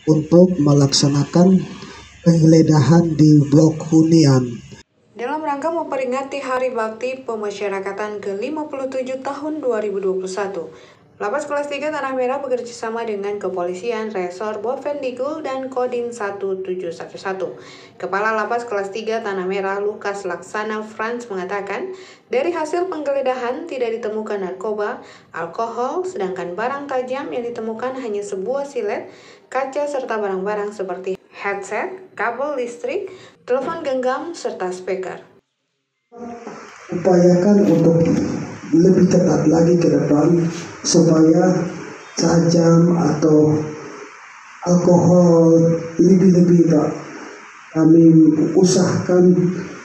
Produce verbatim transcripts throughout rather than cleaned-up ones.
untuk melaksanakan penggeledahan di Blok Hunian. Dalam rangka memperingati Hari Bakti Pemasyarakatan ke lima puluh tujuh tahun dua ribu dua puluh satu, Lapas Kelas tiga Tanah Merah bekerjasama dengan Kepolisian Resor Bovendigul dan Kodim satu tujuh satu satu. Kepala Lapas Kelas tiga Tanah Merah Lukas Laksana Frans mengatakan, dari hasil penggeledahan tidak ditemukan narkoba, alkohol, sedangkan barang tajam yang ditemukan hanya sebuah silet, kaca serta barang-barang seperti headset, kabel listrik, telepon genggam, serta speaker. Upayakan untuk lebih ketat lagi ke depan supaya tajam atau alkohol lebih-lebih Pak. Kami usahakan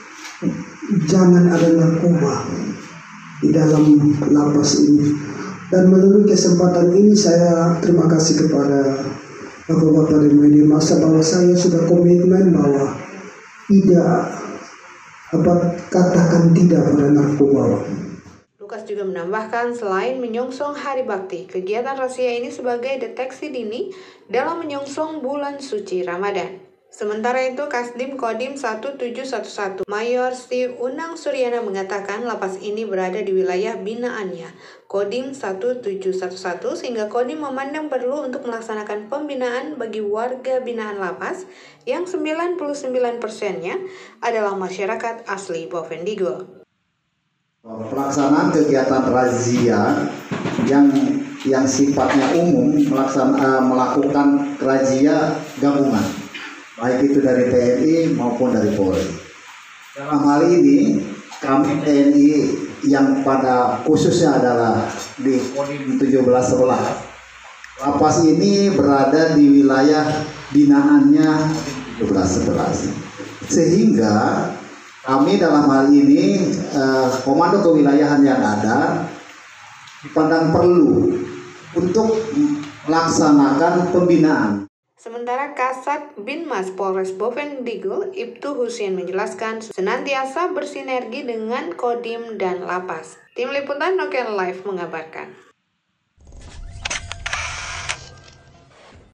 jangan ada narkoba di dalam lapas ini. Dan melalui kesempatan ini saya terima kasih kepada Bapak-Bapak dan media massa bahwa saya sudah komitmen bahwa tidak apa katakan tidak pada narkoba. Lukas juga menambahkan, selain menyongsong Hari Bakti, kegiatan razia ini sebagai deteksi dini dalam menyongsong bulan suci Ramadan. Sementara itu, Kasdim Kodim satu tujuh satu satu Mayor Si Unang Suryana mengatakan lapas ini berada di wilayah binaannya Kodim satu tujuh satu satu sehingga Kodim memandang perlu untuk melaksanakan pembinaan bagi warga binaan lapas yang sembilan puluh sembilan persennya adalah masyarakat asli Bovendigul. Pelaksanaan kegiatan razia yang yang sifatnya umum melaksan, uh, melakukan razia gabungan, baik itu dari T N I maupun dari Polri. Dalam hal ini kami T N I yang pada khususnya adalah di Kodim tujuh belas sebelas. Lapas ini berada di wilayah binaannya tujuh belas sebelas. Sehingga kami dalam hal ini eh, komando kewilayahan yang ada dipandang perlu untuk melaksanakan pembinaan. Sementara Kasat Binmas Polres Bovendigul, Ibtu Husin menjelaskan senantiasa bersinergi dengan Kodim dan Lapas. Tim Liputan Noken Live mengabarkan.